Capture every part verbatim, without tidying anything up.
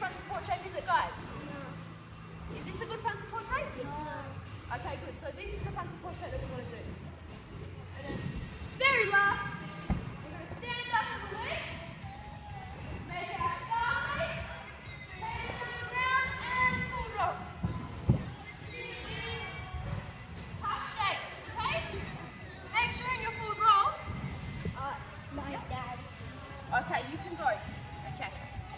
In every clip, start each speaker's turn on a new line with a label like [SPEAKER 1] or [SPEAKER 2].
[SPEAKER 1] front support shape is it, guys? Is this a good front support shape? Okay, good. So this is the front support shape that we want to do. And then, very last, we're going to stand up on the leg, make our star leg, hands on the ground, and full roll. Heart shape, okay? Make sure in your full roll.
[SPEAKER 2] Uh, my
[SPEAKER 1] Yes.
[SPEAKER 2] dad's.
[SPEAKER 1] Okay, you can go. Okay.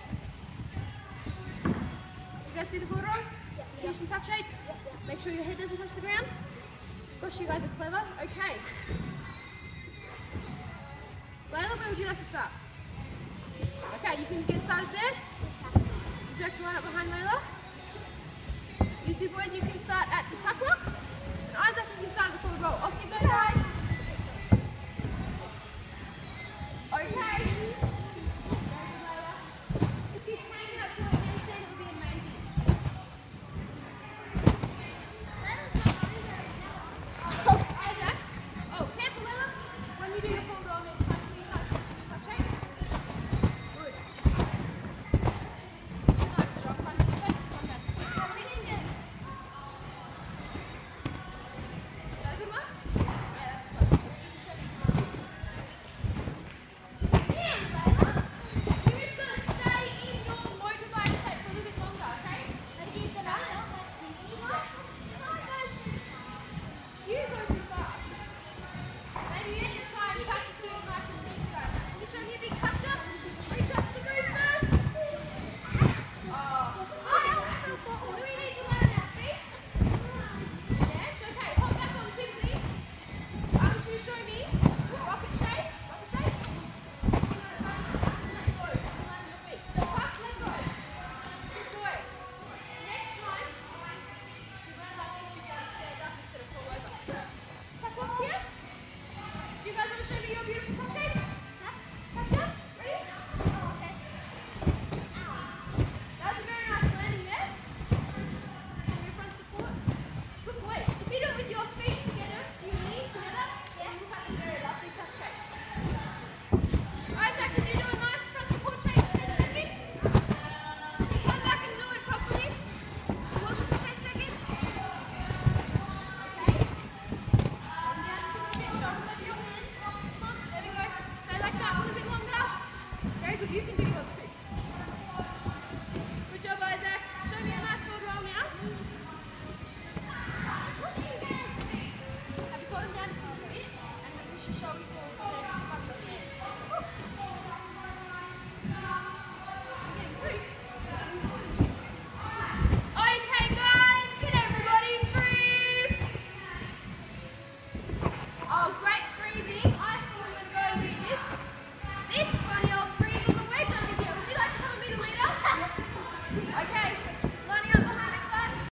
[SPEAKER 1] Did you guys see the full roll?
[SPEAKER 2] Yeah.
[SPEAKER 1] Finish in tuck shape.
[SPEAKER 2] Yeah, yeah.
[SPEAKER 1] Make sure your head doesn't touch the ground. Gosh, you guys are clever. Okay. Layla, where would you like to start? Okay, you can get started there. Would you like to line up behind Layla? You two boys, you can start at the tuck lock.